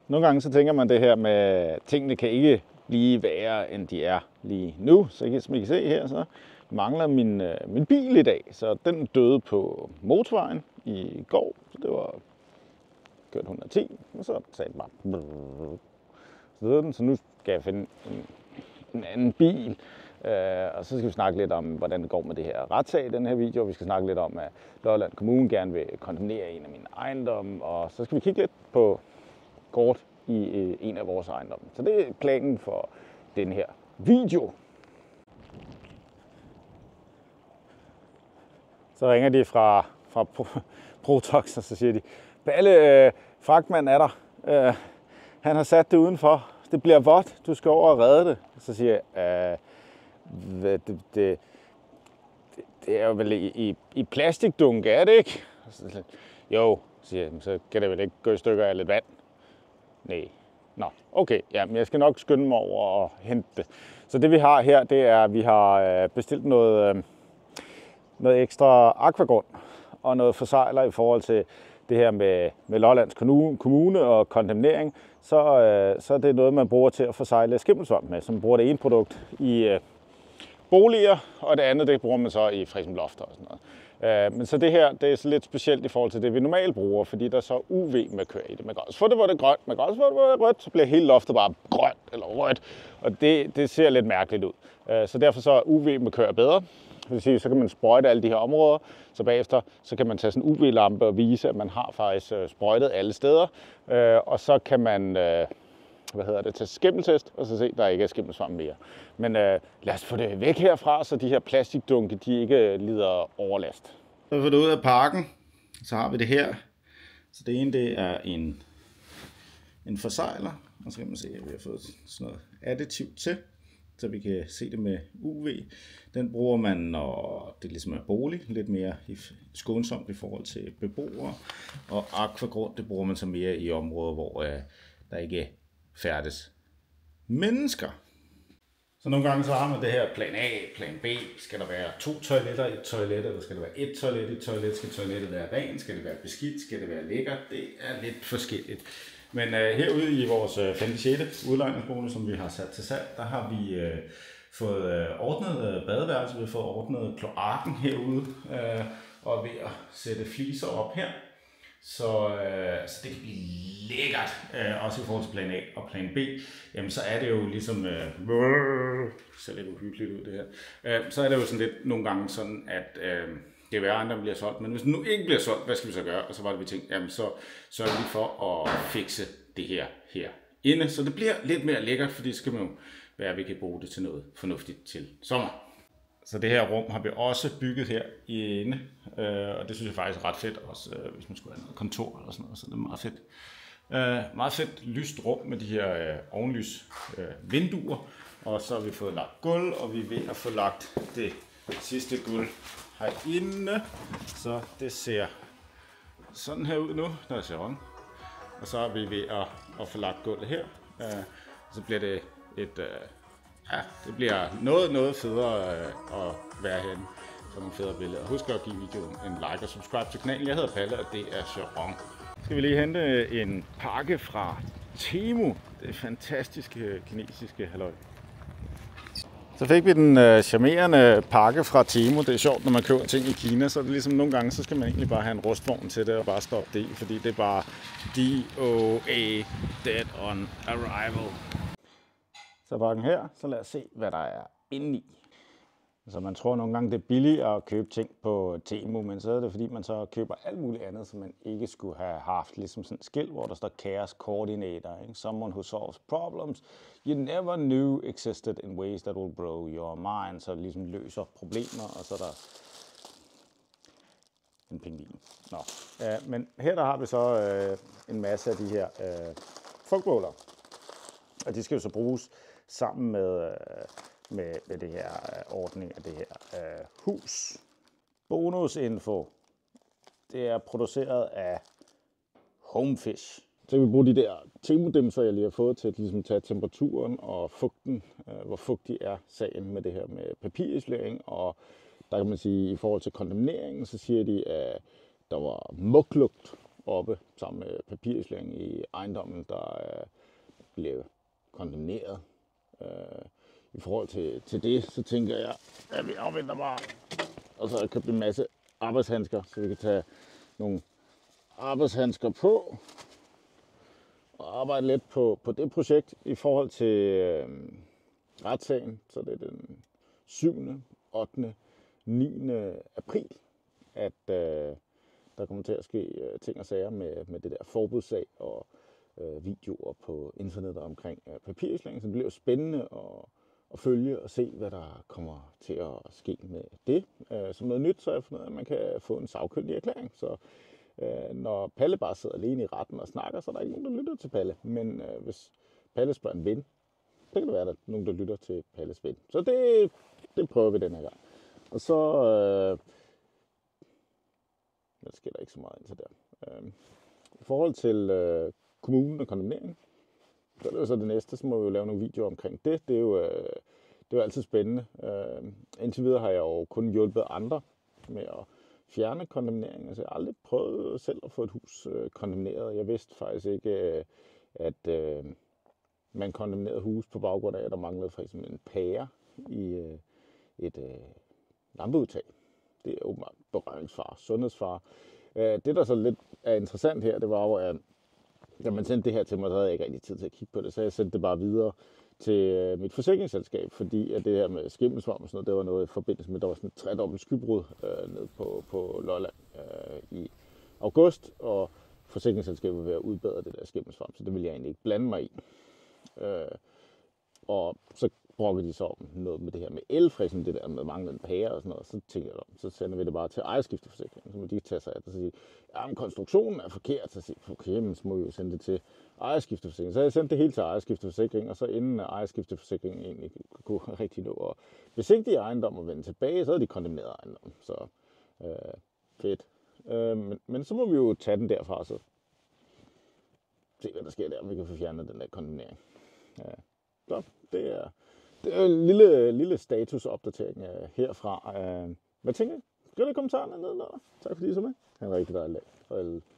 Nogle gange så tænker man det her med, at tingene kan ikke blive værre, end de er lige nu. Så som I kan se her, så mangler min bil i dag. Så den døde på motorvejen i går. Så det var kørt 110, og så sagde den bare... Så døde den, så nu skal jeg finde en anden bil. Og så skal vi snakke lidt om, hvordan det går med det her retssag i den her video. Vi skal snakke lidt om, at Lolland Kommune gerne vil kondemnere en af mine ejendomme. Og så skal vi kigge lidt på kort i en af vores ejendomme. Så det er planen for den her video. Så ringer de fra Protox, og så siger de, Balle, fragtmanden er der. Han har sat det udenfor. Det bliver vådt. Du skal over og redde det. Så siger jeg, det er jo vel i plastikdunke, er det ikke? Jo, siger jeg, så kan det vel ikke gå i stykker af lidt vand. Nej. Nå, okay. Ja, men jeg skal nok skynde mig over og hente det. Så det vi har her, det er, at vi har bestilt noget ekstra akvagrund og noget forsejler i forhold til det her med Lollands Kommune og kondemnering. Så er det noget, man bruger til at forsejle skimmelsvamp med. Så man bruger det ene produkt i boliger, og det andet, det bruger man så i frisklofter og sådan noget. Men så det her, det er så lidt specielt i forhold til det, vi normalt bruger, fordi der er så UV med kører i det. Man kan også få det, hvor det er grønt, man kan også få det, hvor det er rødt, så bliver hele loftet bare grønt eller rødt, og det ser lidt mærkeligt ud. Så derfor så er UV med kører bedre. Det vil sige, så kan man sprøjte alle de her områder, så bagefter så kan man tage sådan en UV-lampe og vise, at man har faktisk sprøjtet alle steder, og så kan man tage skimmeltest, og så se, at der ikke er skimmelsvamp mere. Men lad os få det væk herfra, så de her plastikdunke, de ikke lider overlast. Så vi får det ud af pakken, så har vi det her. Så det ene, det er en forsejler, og så kan man se, at vi har fået sådan noget additiv til, så vi kan se det med UV. Den bruger man, når det ligesom er bolig, lidt mere skånsomt i forhold til beboere. Og akvagrund, det bruger man så mere i områder, hvor der ikke færdes mennesker. Så nogle gange så har man det her plan A, plan B. Skal der være 2 toiletter i et toilet, eller skal der være 1 toilet i et toilet? Skal toilettet være rent? Skal det være beskidt? Skal det være lækkert? Det er lidt forskelligt. Men herude i vores 5.6. udlejningsbolig, som vi har sat til salg, der har vi fået ordnet badeværelse, vi har fået ordnet kloakken herude, og er ved at sætte fliser op her. Så det kan blive lækkert, også i forhold til plan A og plan B. Jamen så er det jo ligesom, det ser lidt uhyggeligt ud det her. Så er det jo sådan lidt nogle gange sådan, at det er værre, end der bliver solgt. Men hvis den nu ikke bliver solgt, hvad skal vi så gøre? Og så var det vi tænkte, jamen så sørger vi for at fikse det her inde. Så det bliver lidt mere lækkert, fordi så kan man jo være, at vi kan bruge det til noget fornuftigt til sommer. Så det her rum har vi også bygget her inde, og det synes jeg faktisk er ret fedt, også hvis man skulle have noget kontor eller sådan noget, så det er meget fedt. Meget fedt lyst rum med de her ovenlys vinduer, og så har vi fået lagt gulv, og vi er ved at få lagt det sidste gulv herinde, så det ser sådan her ud nu, der er særon. Og så er vi ved at få lagt gulvet her, så bliver det det bliver noget federe at være herinde for nogle federe billeder. Husk at give videoen en like og subscribe til kanalen. Jeg hedder Palle, og det er Sharon. Skal vi lige hente en pakke fra Temu. Det fantastiske kinesiske halløj. Så fik vi den charmerende pakke fra Temu. Det er sjovt, når man køber ting i Kina, så er det ligesom nogle gange, så skal man egentlig bare have en rustvogn til det og bare stoppe det i, fordi det er bare DOA, Dead on Arrival. Så pakken her, så lad os se, hvad der er inde i. Så man tror nogle gange, det er billigere at købe ting på Temu, men så er det fordi, man så køber alt muligt andet, som man ikke skulle have haft. Ligesom sådan et skilt, hvor der står Chaos Coordinator. Ikke? Someone who solves problems you never knew existed in ways that will blow your mind. Så ligesom løser problemer, og så er der en pingvin. Nå. Men her der har vi så en masse af de her frugtmåler. Og de skal jo så bruges sammen med det her ordning af det her hus. Bonusinfo. Det er produceret af Homefish. Så kan vi bruge de der Temu-dimser, jeg lige har fået til at ligesom tage temperaturen og fugten, hvor fugtig er sagen med det her med papirisolering. Og der kan man sige, i forhold til kondemneringen, så siger de, at der var muglugt oppe sammen med papirislagring i ejendommen, der bliver kondemneret. I forhold til det, så tænker jeg, at vi afventer bare, og så kan blive en masse arbejdshandsker, så vi kan tage nogle arbejdshandsker på og arbejde lidt på det projekt i forhold til retssagen. Så det er den 7., 8., 9. april, at der kommer til at ske ting og sager med det der forbudssag og videoer på internettet omkring papirislagring. Så det bliver jo spændende at følge og se, hvad der kommer til at ske med det. Som noget nyt, så har jeg fundet ud af, at man kan få en sagkyndig erklæring. Så når Palle bare sidder alene i retten og snakker, så er der ikke nogen, der lytter til Palle. Men hvis Palle spørger en ven, så kan det være, at der er nogen, der lytter til Palles ven. Så det prøver vi den her gang. Og så der sker der ikke så meget indtil der. I forhold til kommunen og kondemnering, så er det jo så det næste, så må vi jo lave nogle videoer omkring det. Det er jo altid spændende. Indtil videre har jeg jo kun hjulpet andre med at fjerne kondemnering. Altså, jeg har aldrig prøvet selv at få et hus kondemneret. Jeg vidste faktisk ikke, at man kondemnerede hus på baggrund af, at der manglede for eksempel en pære i et lampeudtag. Det er åbenbart berøringsfare, sundhedsfare. Det, der så lidt er interessant her, det var jo, at da man sendte det her til mig, så havde jeg ikke rigtig tid til at kigge på det, så jeg sendte det bare videre til mit forsikringsselskab, fordi at det her med skimmelsvamp og sådan noget, det var noget i forbindelse med, der var sådan et tredobbelt skybrud nede på Lolland i august, og forsikringsselskabet var ved at udbedre det der skimmelsvamp, så det ville jeg egentlig ikke blande mig i. Og så brokkede de så om noget med det her med el, for eksempel det der med manglende pære og sådan noget. Så tænkte jeg, så sender vi det bare til ejerskifteforsikringen, så må de tage sig af det og sige, ja, men konstruktionen er forkert, så siger okay, men så må vi jo sende det til ejerskifteforsikringen. Så jeg sendte det hele til ejerskifteforsikringen, og så inden ejerskifteforsikringen egentlig kunne rigtig nå at besigtige ejendom og vende tilbage, så havde de kondemneret ejendom. Så fedt. Men så må vi jo tage den derfra, så se, hvad der sker der, om vi kan få fjernet den der kondemnering. Så det er en lille statusopdatering herfra. Hvad tænker I? Skriv i kommentarerne nedenunder. Tak fordi I så med. Ha' en rigtig dejlig dag.